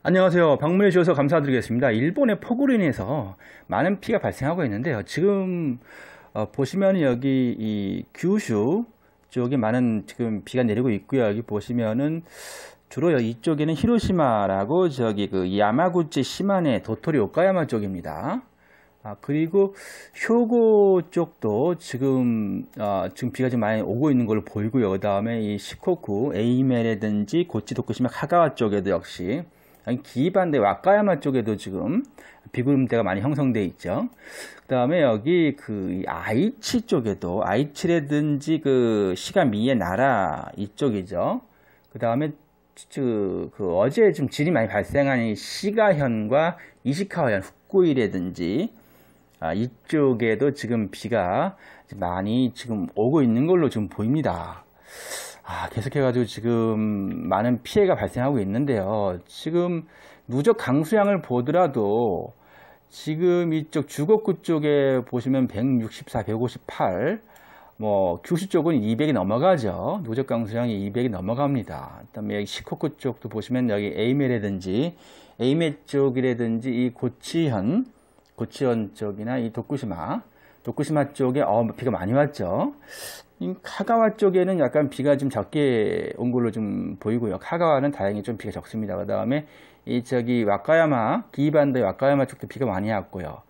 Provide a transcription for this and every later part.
안녕하세요. 방문해 주셔서 감사드리겠습니다. 일본의 폭우로 인해서 많은 피가 발생하고 있는데요. 지금 보시면 여기 이 규슈 쪽에 많은 지금 비가 내리고 있고요. 여기 보시면은 주로 이쪽에는 히로시마라고 저기 그 야마구치 시마네 도토리 오카야마 쪽입니다. 그리고 효고 쪽도 지금 비가 좀 많이 오고 있는 걸로 보이고요. 그 다음에 이 시코쿠, 에이메라든지 고치 도쿠시마 카가와 쪽에도 역시 기반대 와카야마 쪽에도 지금 비구름대가 많이 형성되어 있죠. 그 다음에 여기 그 아이치 쪽에도 아이치라든지 그 시가미에 나라 이쪽이죠. 그 다음에 어제 좀 질이 많이 발생한 이 시가현과 이시카와현 후쿠이라든지 이쪽에도 지금 비가 많이 지금 오고 있는 걸로 좀 보입니다. 계속해가지고 지금 많은 피해가 발생하고 있는데요. 지금 누적 강수량을 보더라도 지금 이쪽 주곡구 쪽에 보시면 164, 158, 규슈 쪽은 200이 넘어가죠. 누적 강수량이 200이 넘어갑니다. 그다음에 여기 시코쿠 쪽도 보시면 여기 에이메라든지 에이메 쪽이라든지 이 고치현 쪽이나 이 도쿠시마 쪽에 비가 많이 왔죠. 이 카가와 쪽에는 약간 비가 좀 적게 온 걸로 좀 보이고요. 카가와는 다행히 좀 비가 적습니다. 그 다음에 와카야마, 기반도의 와카야마 쪽도 비가 많이 왔고요.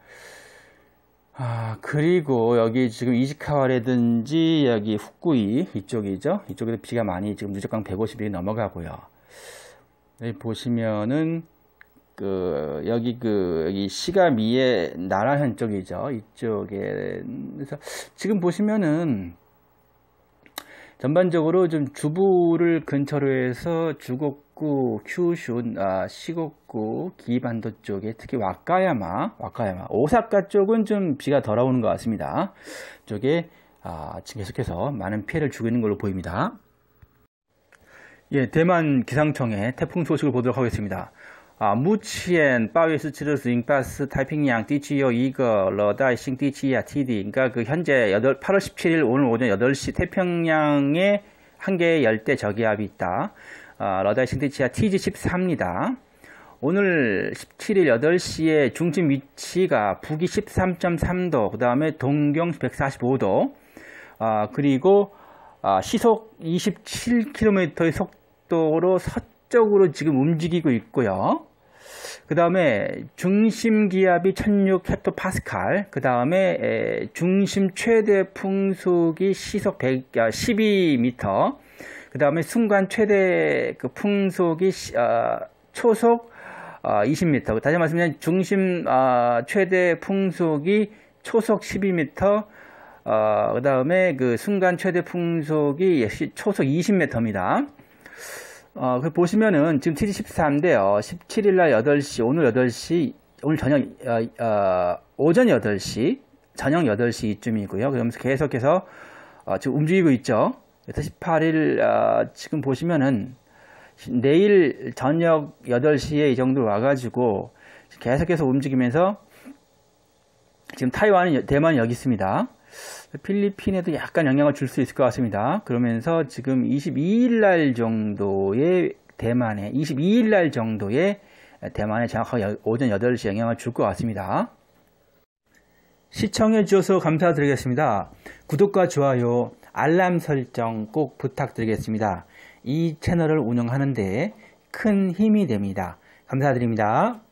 그리고 여기 지금 이시카와라든지 여기 후쿠이 이쪽이죠. 이쪽에도 비가 많이 지금 누적강 150이 넘어가고요. 여기 보시면은 여기 시가미에 나라현 쪽이죠. 이쪽에 그래서 지금 보시면은 전반적으로 좀 주부를 근처로 해서 주곡구, 큐슈, 시곡구, 기반도 쪽에 특히 와카야마, 오사카 쪽은 좀 비가 덜 오는 것 같습니다. 쪽에 지금 계속해서 많은 피해를 주고 있는 걸로 보입니다. 대만 기상청의 태풍 소식을 보도록 하겠습니다.目前8月17日引巴斯太平洋地区有一个热带性低气压 TD. 그러니까 현재 8월 17일 오늘 오전 8시 태평양에 한 개의 열대 저기압이 있다.热带性低气压 TG14입니다. 오늘 17일 8시에 중심 위치가 북위 13.3도, 그 다음에 동경 145도, 그리고 시속 27km의 속도로 서쪽으로 지금 움직이고 있고요. 그 다음에 중심 기압이 1600헥토파스칼, 그 다음에 중심 최대 풍속이 시속 12m, 그 다음에 순간 최대 풍속이 초속 20m. 다시 말씀드리면 중심 최대 풍속이 초속 12m, 그 다음에 순간 최대 풍속이 초속 20m입니다. 보시면은 지금 TG14인데요. 17일날 8시, 오늘 8시, 오늘 저녁, 오전 8시, 저녁 8시 이쯤이고요. 그러면서 계속해서 지금 움직이고 있죠. 18일, 지금 보시면은 내일 저녁 8시에 이 정도 와가지고 계속해서 움직이면서 지금 대만이 여기 있습니다. 필리핀에도 약간 영향을 줄 수 있을 것 같습니다. 그러면서 지금 22일 정도의 대만에 정확하게 오전 8시 영향을 줄 것 같습니다. 시청해 주셔서 감사드리겠습니다. 구독과 좋아요, 알람 설정 꼭 부탁드리겠습니다. 이 채널을 운영하는 데 큰 힘이 됩니다. 감사드립니다.